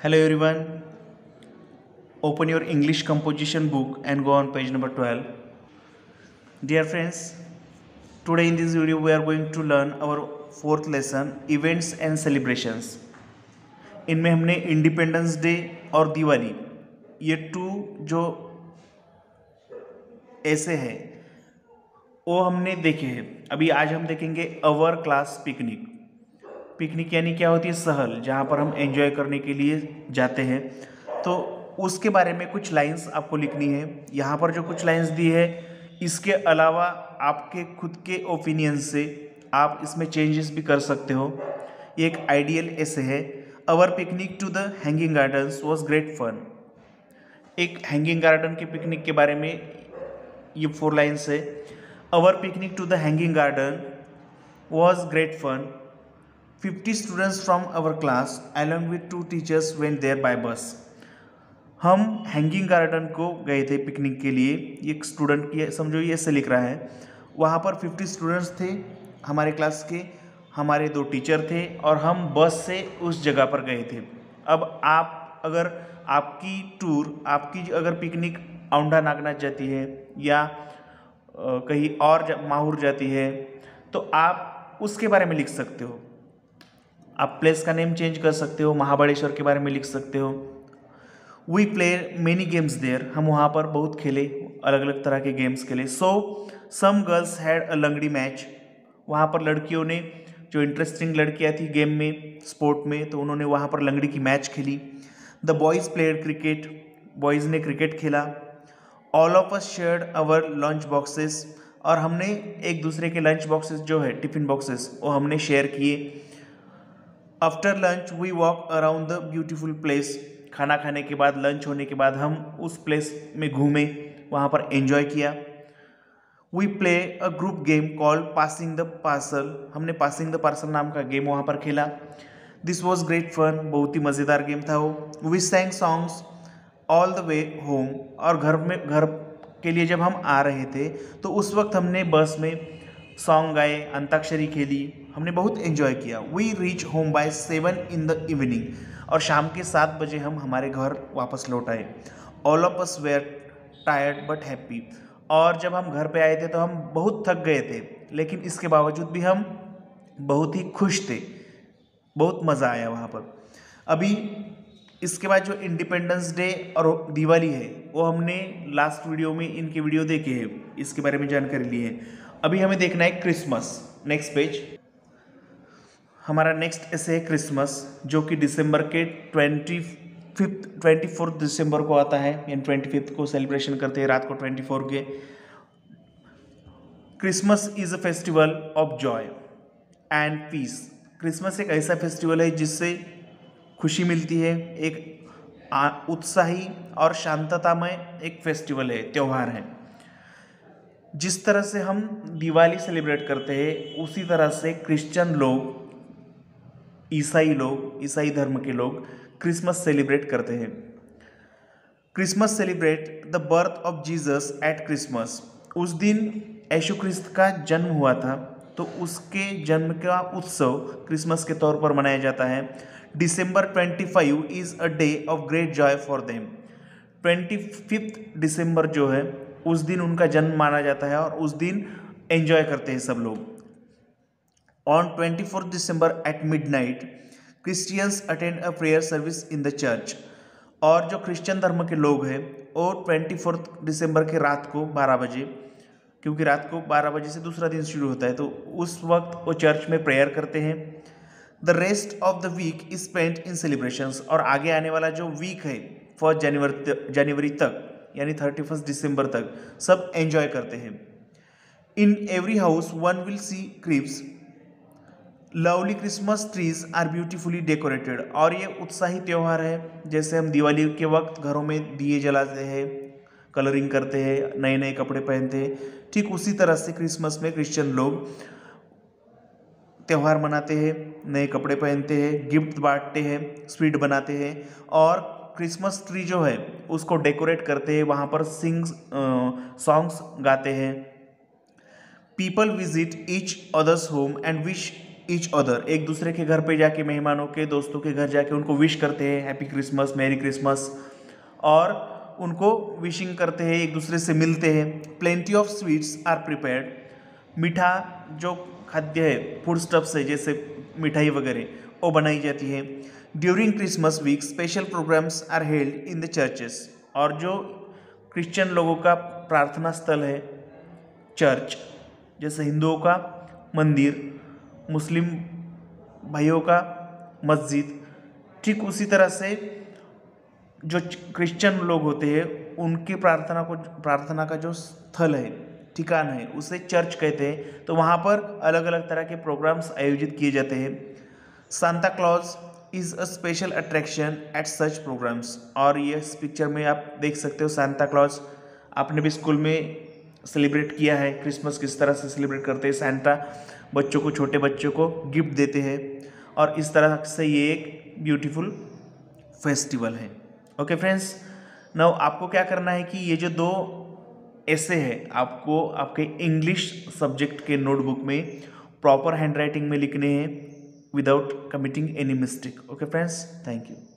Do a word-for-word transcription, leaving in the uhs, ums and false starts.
Hello everyone, open your English composition book and go on page number twelve. Dear friends, today in this video we are going to learn our fourth lesson, events and celebrations. इनमें हमने independence day और दिवाली ये to जो ऐसे हैं वो हमने देखे हैं। अभी आज हम देखेंगे अवर क्लास पिकनिक। पिकनिक यानी क्या होती है? सहल, जहाँ पर हम एंजॉय करने के लिए जाते हैं। तो उसके बारे में कुछ लाइंस आपको लिखनी है। यहाँ पर जो कुछ लाइंस दी है, इसके अलावा आपके खुद के ओपिनियन से आप इसमें चेंजेस भी कर सकते हो। ये एक आइडियल ऐसे है। Our picnic to the hanging gardens was great fun. एक हैंगिंग गार्डन के पिकनिक के बारे में ये फोर लाइन्स है। Our picnic to the hanging garden was great fun. Fifty students from our class along with two teachers went there by bus. हम hanging garden को गए थे पिकनिक के लिए। एक स्टूडेंट की समझो ये ऐसे लिख रहा है। वहाँ पर फिफ्टी स्टूडेंट्स थे हमारे क्लास के, हमारे दो टीचर थे और हम बस से उस जगह पर गए थे। अब आप अगर आपकी टूर आपकी अगर पिकनिक औंढा नागनाथ जाती है या आ, कहीं और जा, माहौर जाती है तो आप उसके बारे में लिख सकते हो। आप प्लेस का नेम चेंज कर सकते हो, महाबलेश्वर के बारे में लिख सकते हो। We play many games there, हम वहाँ पर बहुत खेले, अलग अलग तरह के गेम्स खेले। सो सम गर्ल्स हैड अ लंगड़ी मैच, वहाँ पर लड़कियों ने, जो इंटरेस्टिंग लड़कियाँ थी गेम में, स्पोर्ट में, तो उन्होंने वहाँ पर लंगड़ी की मैच खेली। The boys played cricket, boys ने क्रिकेट खेला। All of us shared our lunch boxes, और हमने एक दूसरे के लंच बॉक्सेस जो है टिफिन बॉक्सेस वो हमने शेयर किए। After lunch we walk around the beautiful place, खाना खाने के बाद, लंच होने के बाद हम उस प्लेस में घूमे, वहाँ पर एंजॉय किया। We play a group game called passing the parcel, हमने पासिंग द पार्सल नाम का गेम वहाँ पर खेला। दिस वॉज ग्रेट फन, बहुत ही मज़ेदार गेम था वो। We sang songs all the way home, और घर में घर के लिए जब हम आ रहे थे तो उस वक्त हमने बस में सॉन्ग गाए, अंताक्षरी खेली, हमने बहुत एंजॉय किया। We reach home by seven in the evening, और शाम के सात बजे हम हमारे घर वापस लौट आए। All of us were tired but happy, और जब हम घर पे आए थे तो हम बहुत थक गए थे, लेकिन इसके बावजूद भी हम बहुत ही खुश थे, बहुत मज़ा आया वहाँ पर। अभी इसके बाद जो इंडिपेंडेंस डे और दिवाली है वो हमने लास्ट वीडियो में इनके वीडियो देखे हैं, इसके बारे में जानकारी ली है। अभी हमें देखना है क्रिसमस। नेक्स्ट पेज, हमारा नेक्स्ट ऐसे है क्रिसमस, जो कि दिसंबर के twenty fifth twenty fourth December को आता है, यानी ट्वेंटी फिफ्थ को सेलिब्रेशन करते हैं रात को ट्वेंटी फोर के। Christmas is a festival of joy and peace. Christmas एक ऐसा फेस्टिवल है जिससे खुशी मिलती है, एक उत्साही और शांततामय एक फेस्टिवल है, त्यौहार है। जिस तरह से हम दिवाली सेलिब्रेट करते हैं उसी तरह से क्रिश्चियन लोग, ईसाई लोग, ईसाई धर्म के लोग क्रिसमस सेलिब्रेट करते हैं। Christmas celebrate the birth of Jesus at Christmas, उस दिन यीशु क्रिस्त का जन्म हुआ था, तो उसके जन्म का उत्सव क्रिसमस के तौर पर मनाया जाता है। December twenty five is a day of great joy for them, twenty fifth December जो है उस दिन उनका जन्म माना जाता है और उस दिन एंजॉय करते हैं सब लोग। On twenty fourth December at midnight Christians attend a prayer service in the church, और जो क्रिश्चियन धर्म के लोग हैं वो ट्वेंटी फोर्थ डिसम्बर के रात को बारह बजे, क्योंकि रात को बारह बजे से दूसरा दिन शुरू होता है, तो उस वक्त वो चर्च में प्रेयर करते हैं। The rest of the week is spent in celebrations, और आगे आने वाला जो वीक है फर्स्ट जनवरी जनवरी तक, यानी थर्टी फर्स्ट दिसंबर तक सब एंजॉय करते हैं। In every house one will see cribs, lovely Christmas trees are beautifully decorated, और ये उत्साही त्यौहार है। जैसे हम दिवाली के वक्त घरों में दिए जलाते हैं, कलरिंग करते हैं, नए नए कपड़े पहनते हैं, ठीक उसी तरह से क्रिसमस में क्रिश्चियन लोग त्यौहार मनाते हैं, नए कपड़े पहनते हैं, गिफ्ट बांटते हैं, स्वीट बनाते हैं, और क्रिसमस ट्री जो है उसको डेकोरेट करते हैं, वहाँ पर सिंग सॉन्ग्स गाते हैं। People visit each others home and wish each other, एक दूसरे के घर पे जाके, मेहमानों के, दोस्तों के घर जाके उनको विश करते हैं, हैप्पी क्रिसमस, मैरी क्रिसमस, और उनको विशिंग करते हैं, एक दूसरे से मिलते हैं। Plenty of sweets are prepared, मीठा जो खाद्य है, फूड स्टफ्स है, जैसे मिठाई वगैरह, वो बनाई जाती है। During Christmas week special programmes are held in the churches, और जो क्रिश्चियन लोगों का प्रार्थना स्थल है चर्च, जैसे हिंदुओं का मंदिर, मुस्लिम भाइयों का मस्जिद, ठीक उसी तरह से जो क्रिश्चियन लोग होते हैं उनकी प्रार्थना को प्रार्थना का जो स्थल है, ठिकाना है, उसे चर्च कहते हैं। तो वहाँ पर अलग अलग तरह के प्रोग्राम्स आयोजित किए जाते हैं। Santa Claus is a special attraction at such programmes, और ये इस पिक्चर में आप देख सकते हो सांता क्लॉज। आपने भी स्कूल में सेलिब्रेट किया है, क्रिसमस किस तरह से सेलिब्रेट करते हैं। सांता बच्चों को, छोटे बच्चों को गिफ्ट देते हैं, और इस तरह से ये एक ब्यूटीफुल फेस्टिवल है। ओके फ्रेंड्स, नाउ आपको क्या करना है कि ये जो दो ऐसे है, आपको आपके इंग्लिश सब्जेक्ट के नोटबुक में प्रॉपर हैंडराइटिंग में लिखने हैं without committing any mistake. Okay friends, thank you.